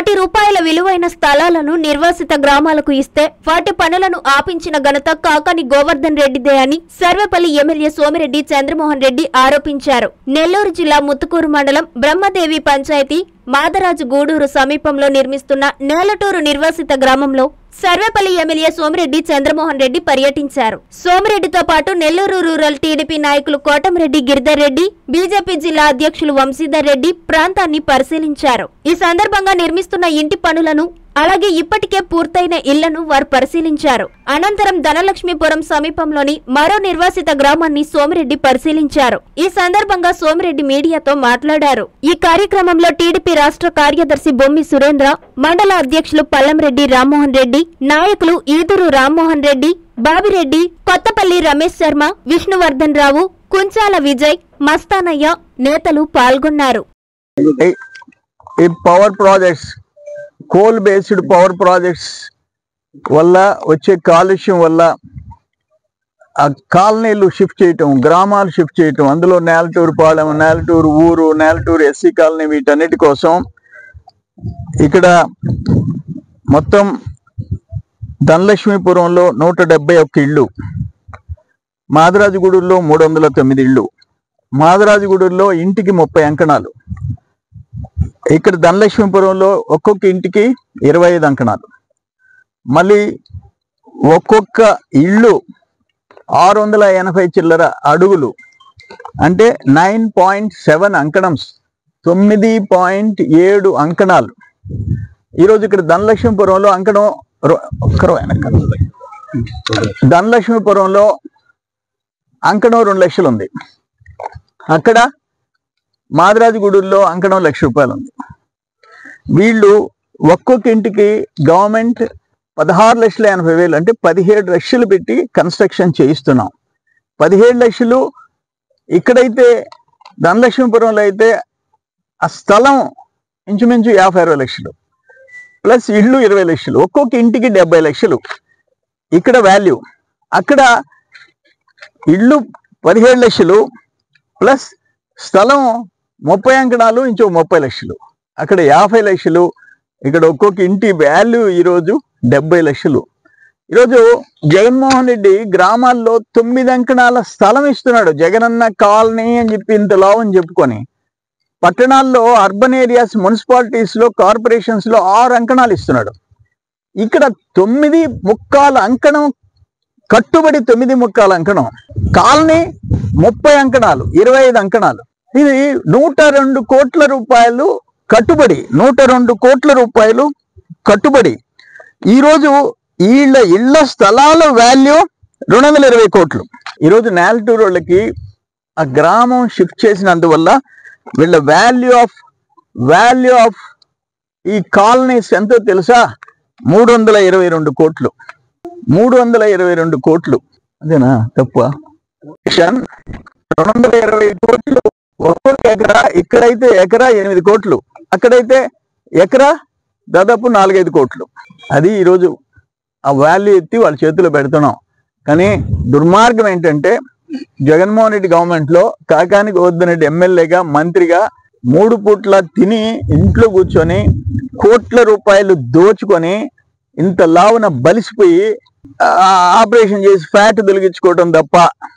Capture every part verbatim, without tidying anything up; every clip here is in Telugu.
కోటి రూపాయల విలువైన స్థలాలను నిర్వాసిత గ్రామాలకు ఇస్తే వాటి పనులను ఆపించిన ఘనత కాకాని గోవర్ధన్ రెడ్డిదే అని సర్వేపల్లి ఎమ్మెల్యే సోమిరెడ్డి చంద్రమోహన్ రెడ్డి ఆరోపించారు. నెల్లూరు జిల్లా ముత్తుకూరు మండలం బ్రహ్మదేవి పంచాయతీ మాదరాజు గూడూరు సమీపంలో నిర్మిస్తున్న నేలటూరు నిర్వాసిత గ్రామంలో సర్వేపల్లి ఎమ్మెల్యే సోమిరెడ్డి చంద్రమోహన్ రెడ్డి పర్యటించారు. సోమిరెడ్డితో పాటు నెల్లూరు రూరల్ టీడీపీ నాయకులు కోటమిరెడ్డి గిరిధర్ రెడ్డి, బీజేపీ జిల్లా అధ్యక్షులు వంశీధర్ రెడ్డి ప్రాంతాన్ని పరిశీలించారు. ఈ సందర్భంగా నిర్మిస్తున్న ఇంటి పనులను అలాగే ఇప్పటికే పూర్తయిన ఇళ్లను వారు పరిశీలించారు. అనంతరం ధనలక్ష్మీపురం సమీపంలోని మరో నిర్వాసిత గ్రామాన్ని సోమిరెడ్డి పరిశీలించారు. ఈ సందర్భంగా సోమిరెడ్డి మీడియాతో మాట్లాడారు. ఈ కార్యక్రమంలో టీడీపీ రాష్ట్ర కార్యదర్శి బొమ్మి సురేంద్ర, మండల అధ్యక్షులు పల్లంరెడ్డి రామ్మోహన్ రెడ్డి, నాయకులు ఈదురు రామ్మోహన్ రెడ్డి, బాబిరెడ్డి, కొత్తపల్లి రమేష్ శర్మ, విష్ణువర్ధన్ రావు, కుంచాల విజయ్, మస్తానయ్య నేతలు పాల్గొన్నారు. కోల్ బేస్డ్ పవర్ ప్రాజెక్ట్స్ వల్ల వచ్చే కాలుష్యం వల్ల ఆ కాలనీలు షిఫ్ట్ చేయటం, గ్రామాలు షిఫ్ట్ చేయటం, అందులో నేలటూరు పాలెం, నేలటూరు ఊరు, నేలటూరు ఎస్సీ కాలనీ, వీటన్నిటి కోసం ఇక్కడ మొత్తం ధనలక్ష్మీపురంలో నూట డెబ్బై ఒక్క ఇళ్ళు, మాదరాజుగూడూరులో మూడు వందల తొమ్మిది ఇళ్ళు, మాదరాజుగూడూరులో ఇంటికి ముప్పై అంకణాలు, ఇక్కడ ధనలక్ష్మీపురంలో ఒక్కొక్క ఇంటికి ఇరవై ఐదు అంకణాలు, మళ్ళీ ఒక్కొక్క ఇల్లు ఆరు వందల ఎనభై చిల్లర అడుగులు అంటే నైన్ పాయింట్ సెవెన్ అంకణమ్స్, తొమ్మిది పాయింట్ ఏడు అంకణాలు. ఈరోజు ఇక్కడ ధనలక్ష్మీపురంలో అంకణం ధనలక్ష్మీపురంలో అంకణం రెండు లక్షలు ఉంది. అక్కడ మాదరాజుగూడూరులో అంకణం లక్ష రూపాయలు ఉంది. వీళ్ళు ఒక్కొక్క ఇంటికి గవర్నమెంట్ పదహారు లక్షల ఎనభై వేలు అంటే పదిహేడు లక్షలు పెట్టి కన్స్ట్రక్షన్ చేయిస్తున్నాం. పదిహేడు లక్షలు ఇక్కడైతే ధనలక్ష్మీపురంలో అయితే ఆ స్థలం ఇంచుమించు యాభై అరవై లక్షలు ప్లస్ ఇళ్ళు ఇరవై లక్షలు, ఒక్కొక్క ఇంటికి డెబ్బై లక్షలు ఇక్కడ వాల్యూ. అక్కడ ఇళ్ళు పదిహేడు లక్షలు ప్లస్ స్థలం ముప్పై అంకణాలు ఇంచో ముప్పై లక్షలు, అక్కడ యాభై లక్షలు. ఇక్కడ ఒక్కొక్క ఇంటి వాల్యూ ఈరోజు డెబ్బై లక్షలు. ఈరోజు జగన్మోహన్ రెడ్డి గ్రామాల్లో తొమ్మిది అంకణాల స్థలం ఇస్తున్నాడు. జగనన్న కాలనీ అని చెప్పి ఇంత లావు అని చెప్పుకొని పట్టణాల్లో అర్బన్ ఏరియాస్, మున్సిపాలిటీస్ లో, కార్పొరేషన్స్ లో ఆరు అంకణాలు ఇస్తున్నాడు. ఇక్కడ తొమ్మిది ముక్కాల అంకణం కట్టుబడి, తొమ్మిది ముక్కాల అంకణం కాలనీ ముప్పై అంకణాలు, ఇరవై ఐదు అంకణాలు. ఇది నూట రెండు కోట్ల రూపాయలు కట్టుబడి, నూట రెండు కోట్ల రూపాయలు కట్టుబడి. ఈరోజు వీళ్ళ ఇళ్ల స్థలాల వాల్యూ రెండు వందల ఇరవై కోట్లు. ఈరోజు నేలటూరు వాళ్ళకి ఆ గ్రామం షిఫ్ట్ చేసినందువల్ల వీళ్ళ వాల్యూ ఆఫ్ వాల్యూ ఆఫ్ ఈ కాలనీస్ ఎంతో తెలుసా? మూడు వందల ఇరవై రెండు కోట్లు మూడు వందల ఇరవై రెండు కోట్లు అదేనా తప్ప? రెండు వందల ఇరవై కోట్లు ఒక్కొక్క ఎకరా. ఇక్కడైతే ఎకరా ఎనిమిది కోట్లు, అక్కడైతే ఎకరా దాదాపు నాలుగైదు కోట్లు. అది ఈరోజు ఆ వాల్యూ ఎత్తి వాళ్ళ చేతిలో పెడుతున్నాం. కానీ దుర్మార్గం ఏంటంటే జగన్మోహన్ రెడ్డి గవర్నమెంట్ లో కాకాని గోవర్ధన్ రెడ్డి ఎమ్మెల్యేగా, మంత్రిగా మూడు పూట్ల తిని ఇంట్లో కూర్చొని కోట్ల రూపాయలు దోచుకొని ఇంత లావున బలిసిపోయి ఆపరేషన్ చేసి ఫ్యాట్ తొలగించుకోవటం తప్ప,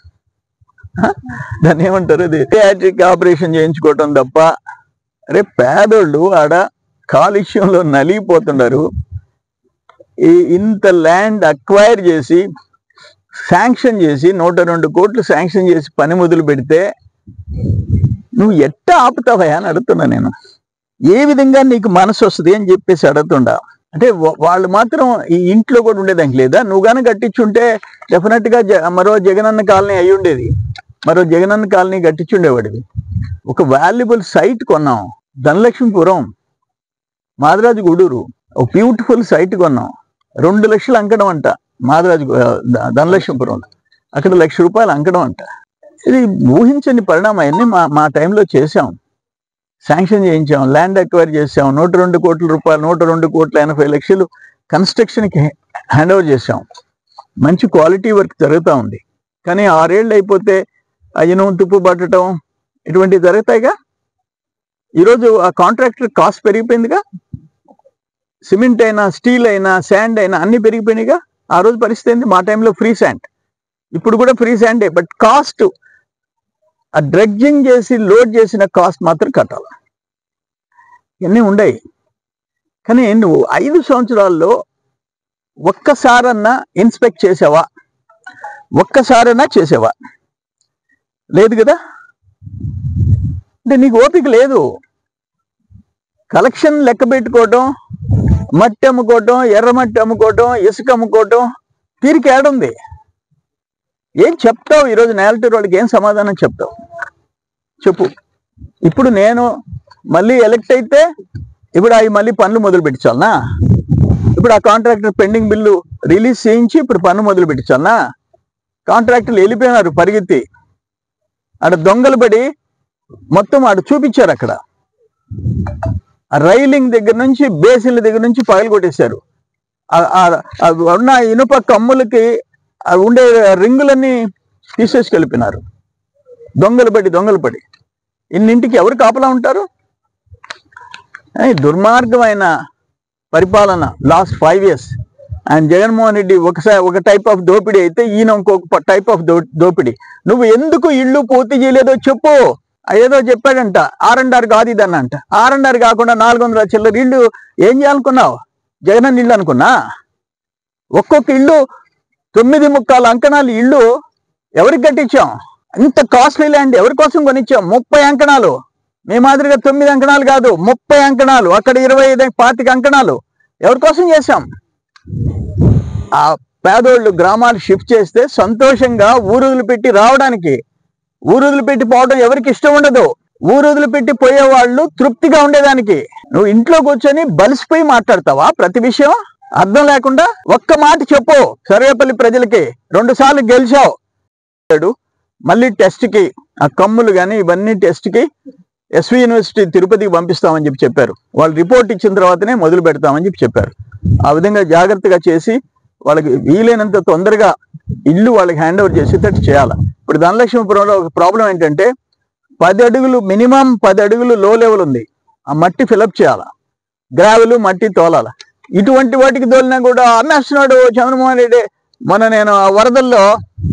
దాన్ని ఏమంటారు, అది థియాట్రిక్ ఆపరేషన్ చేయించుకోవటం తప్ప. అరే పేదోళ్ళు ఆడ కాలుష్యంలో నలిగిపోతున్నారు. ఈ ఇంత ల్యాండ్ అక్వైర్ చేసి శాంక్షన్ చేసి నూట రెండు కోట్లు శాంక్షన్ చేసి పని మొదలు పెడితే నువ్వు ఎట్ట ఆపుతావా అని అడుగుతున్నా నేను. ఏ విధంగా నీకు మనసు వస్తుంది అని చెప్పేసి అడుగుతుండా. అంటే వాళ్ళు మాత్రం ఈ ఇంట్లో కూడా ఉండేదానికి లేదా? నువ్వు కానీ కట్టించుంటే డెఫినెట్ గా మరో జగనన్న కాలనీ అయి ఉండేది, మరో జగనన్న కాలనీ కట్టించుండేవాడివి. ఒక వాల్యుబుల్ సైట్ కొన్నాం, ధనలక్ష్మీపురం, మాదరాజు గూడూరు, ఒక బ్యూటిఫుల్ సైట్ కొన్నాం. రెండు లక్షలు అంకడం అంట మాదరాజు ధనలక్ష్మీపురంలో, అక్కడ లక్ష రూపాయలు అంకడం అంట. ఇది ఊహించని పరిణామం. అన్నీ మా మా టైంలో చేసాం, శాంక్షన్ చేయించాం, ల్యాండ్ అక్వైర్ చేసాం, నూట రెండు కోట్ల రూపాయలు నూట రెండు కోట్ల ఎనభై లక్షలు కన్స్ట్రక్షన్కి హ్యాండ్ ఓవర్ చేసాం. మంచి క్వాలిటీ వర్క్ జరుగుతూ ఉంది. కానీ ఆరేళ్ళు అయిపోతే అయ్యను తుప్పు పట్టడం ఇటువంటివి జరుగుతాయిగా. ఈరోజు ఆ కాంట్రాక్టర్ కాస్ట్ పెరిగిపోయిందిగా. సిమెంట్ అయినా స్టీల్ అయినా శాండ్ అయినా అన్ని పెరిగిపోయినాయిగా. ఆ రోజు పరిస్థితి ఏంది? మా టైంలో ఫ్రీ శాండ్, ఇప్పుడు కూడా ఫ్రీ శాండే. బట్ కాస్ట్, ఆ డ్రెడ్జింగ్ చేసి లోడ్ చేసిన కాస్ట్ మాత్రం కట్టాలి. ఇవన్నీ ఉండయి. కానీ నువ్వు ఐదు సంవత్సరాల్లో ఒక్కసారన్నా ఇన్స్పెక్ట్ చేసావా? ఒక్కసారైనా చేసావా? లేదు కదా. అంటే నీకు ఓపిక లేదు. కలెక్షన్ లెక్క పెట్టుకోవటం, మట్టి అమ్ముకోవటం, ఎర్రమట్టి అమ్ముకోవటం, ఇసుక అమ్ముకోవటం, తీరిక ఏడుంది? ఏం చెప్తావు ఈరోజు నేలటూరు వాళ్ళకి? ఏం సమాధానం చెప్తావు చెప్పు. ఇప్పుడు నేను మళ్ళీ ఎలక్ట్ అయితే ఇప్పుడు అవి మళ్ళీ పనులు మొదలు పెట్టించాలనా? ఇప్పుడు ఆ కాంట్రాక్టర్ పెండింగ్ బిల్లు రిలీజ్ చేయించి ఇప్పుడు పన్ను మొదలు పెట్టించాలనా? కాంట్రాక్టర్లు వెళ్ళిపోయినారు పరిగెత్తి, ఆడ దొంగలు పడి మొత్తం ఆడ చూపించారు. అక్కడ రైలింగ్ దగ్గర నుంచి బేసిన్ల దగ్గర నుంచి పగలు కొట్టేశారు. ఉన్న ఇనుప కమ్ములకి ఉండే రింగులన్నీ తీసేసుకెళ్ళిపోయినారు. దొంగలు పడి దొంగలు పడి ఇన్నింటికి ఎవరు కాపలా ఉంటారు? దుర్మార్గమైన పరిపాలన last five years. And Jaganmohan Reddy ఒకసారి ఒక టైప్ ఆఫ్ దోపిడీ అయితే, ఈయన ఇంకొక టైప్ ఆఫ్ దో దోపిడీ నువ్వు ఎందుకు ఇల్లు పూర్తి చేయలేదో చెప్పు. ఏదో చెప్పాడంట ఆర్ అండ్ ఆర్ కాదు ఇదన్న అంట. ఆర్ అండ్ ఆర్ కాకుండా నాలుగు వందల చిల్లర ఇల్లు ఏం చేయాలనుకున్నావు? జగనన్న ఇల్లు అనుకున్నా? ఒక్కొక్క ఇల్లు తొమ్మిది ముక్కాలు అంకణాలు ఇల్లు ఎవరికి కట్టించాం? ఇంత కాస్ట్లీ ల్యాండ్ ఎవరి కోసం కొనిచ్చాం? ముప్పై అంకణాలు. మీ మాదిరిగా తొమ్మిది అంకణాలు కాదు, ముప్పై అంకణాలు. అక్కడ ఇరవై ఐదు పాతిక అంకణాలు ఎవరి కోసం చేశాం? ఆ పేదోళ్ళు గ్రామాలు షిఫ్ట్ చేస్తే సంతోషంగా ఊరుదులు పెట్టి రావడానికి. ఊరుదులు పెట్టి పోవడం ఎవరికి ఇష్టం ఉండదు. ఊరుదులు పెట్టి పోయేవాళ్ళు తృప్తిగా ఉండేదానికి. నువ్వు ఇంట్లో కూర్చొని బలిసిపోయి మాట్లాడతావా ప్రతి విషయం? అర్థం లేకుండా ఒక్క మాట చెప్పు సర్వేపల్లి ప్రజలకి. రెండు సార్లు గెలిచావు, మళ్ళీ టెస్ట్కి ఆ కమ్ములు కానీ ఇవన్నీ టెస్ట్కి ఎస్వి యూనివర్సిటీ తిరుపతికి పంపిస్తామని చెప్పి చెప్పారు. వాళ్ళు రిపోర్ట్ ఇచ్చిన తర్వాతనే మొదలు పెడతామని చెప్పి చెప్పారు. ఆ విధంగా జాగ్రత్తగా చేసి వాళ్ళకి వీలైనంత తొందరగా ఇల్లు వాళ్ళకి హ్యాండ్ ఓవర్ చేసేటట్టు చేయాలి. ఇప్పుడు ధనలక్ష్మీపురంలో ఒక ప్రాబ్లం ఏంటంటే పది అడుగులు మినిమం పది అడుగులు లో లెవెల్ ఉంది. ఆ మట్టి ఫిలప్ చేయాలా, గ్రావెలు మట్టి తోలాల. ఇటువంటి వాటికి తోలినా కూడా అన్నేస్తున్నాడు చంద్రమోహన్ రెడ్డి. మొన్న నేను ఆ వరదల్లో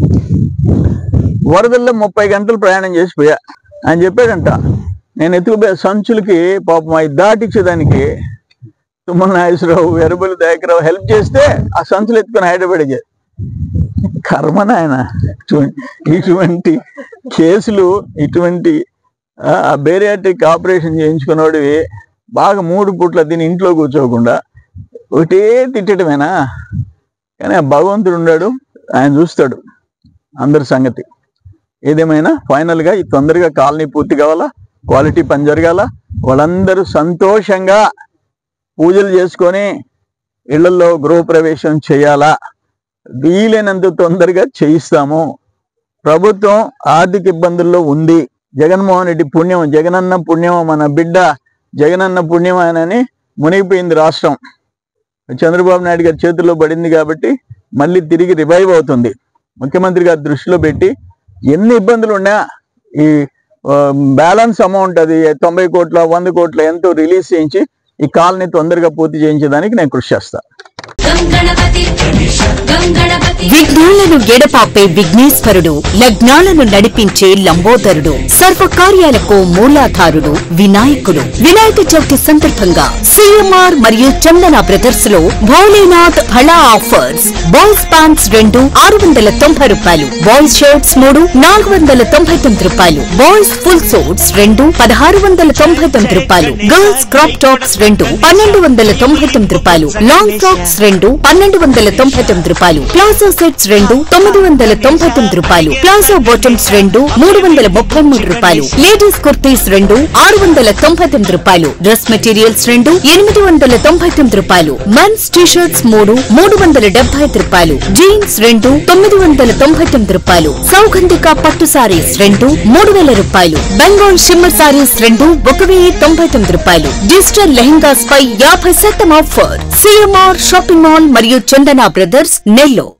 వరదల్లో ముప్పై గంటలు ప్రయాణం చేసిపోయా. ఆయన చెప్పాడంట నేను ఎత్తుకుపోయే సంచులకి పాపం అవి దాటించేదానికి తుమ్మల నాగేశ్వరరావు, ఎర్రబెల్లి దయాకర్రావు హెల్ప్ చేస్తే ఆ సంచులు ఎత్తుకొని హైదరాబాద్ చేసి కర్మన ఆయన. ఇటువంటి కేసులు, ఇటువంటి బేరియాట్రిక్ ఆపరేషన్ చేయించుకున్నోడివి బాగా మూడు పూట్ల దీని ఇంట్లో కూర్చోకుండా ఒకటే తిట్టడమేనా? కానీ ఆ భగవంతుడు ఉన్నాడు, ఆయన చూస్తాడు అందరి సంగతి. ఏదేమైనా ఫైనల్గా ఈ తొందరగా కాలనీ పూర్తి కావాలా, క్వాలిటీ పని జరగాల, వాళ్ళందరూ సంతోషంగా పూజలు చేసుకొని ఇళ్లలో గృహప్రవేశం చేయాలా. వీలైనంత తొందరగా చేయిస్తాము. ప్రభుత్వం ఆర్థిక ఇబ్బందుల్లో ఉంది. జగన్మోహన్ రెడ్డి పుణ్యం, జగనన్న పుణ్యం, మన బిడ్డ జగనన్న పుణ్యం అని మునిగిపోయింది రాష్ట్రం. చంద్రబాబు నాయుడు గారి చేతుల్లో పడింది కాబట్టి మళ్ళీ తిరిగి రివైవ్ అవుతుంది. ముఖ్యమంత్రి గారి దృష్టిలో పెట్టి ఎన్ని ఇబ్బందులు ఉన్నా ఈ బ్యాలెన్స్ అమౌంట్ అది తొంభై కోట్ల వంద కోట్ల ఎంతో రిలీజ్ చేయించి ఈ కాలనీ తొందరగా పూర్తి చేయించడానికి నేను కృషి చేస్తాను. విఘ్నాలను ఎడపాపే విఘ్నేశ్వరుడు, లగ్నాలను నడిపించే లంబోదరుడు, సర్వకార్యాలకు మూలాధారుడు వినాయకుడు. వినాయక చవితి సందర్భంగా సిఎంఆర్ మరియు చందన బ్రదర్స్ లో భోలేనాథ్ భళా ఆఫర్స్. బాయ్స్ ప్యాంట్స్ రెండు ఆరు వందల తొంభై రూపాయలు, బాయ్స్ షర్ట్స్ మూడు నాలుగు వందల తొంభై తొమ్మిది రూపాయలు, బాయ్స్ ఫుల్ సూట్స్ రెండు పదహారు వందల తొంభై తొమ్మిది రూపాయలు, గర్ల్స్ క్రాప్ టాప్స్ రెండు పన్నెండు వందల తొంభై తొమ్మిది రూపాయలు, లాంగ్ ఫ్రాక్స్ రెండు పన్నెండు వందల తొంభై తొమ్మిది రూపాయలు, ప్లాజో సెట్స్ రెండు తొమ్మిది వందల తొంభై తొమ్మిది రూపాయలు, ప్లాజో బాటమ్స్ రెండు మూడు వందల ముప్పై మూడు రూపాయలు, లేడీస్ కుర్తీస్ రెండు ఆరు వందల తొంభై తొమ్మిది రూపాయలు, డ్రెస్ మెటీరియల్స్ రెండు ఎనిమిది వందల తొంభై తొమ్మిది రూపాయలు, మెన్స్ టీషర్ట్స్ మూడు మూడు వందల డెబ్బై ఐదు రూపాయలు, జీన్స్ రెండు తొమ్మిది వందల తొంభై తొమ్మిది రూపాయలు, సౌగంధిక పట్టు సారీస్ రెండు మూడు వేల రూపాయలు, బెంగాల్ షిమ్మర్ సారీస్ రెండు ఒక వెయ్యి తొంభై తొమ్మిది రూపాయలు, డిజిటల్ లెహంగాస్ పై యాభై శాతం ఆఫర్. సిఎంఆర్ షాపింగ్ మాల్ మరియు చందన బ్రదర్స్ నెల్లూరు.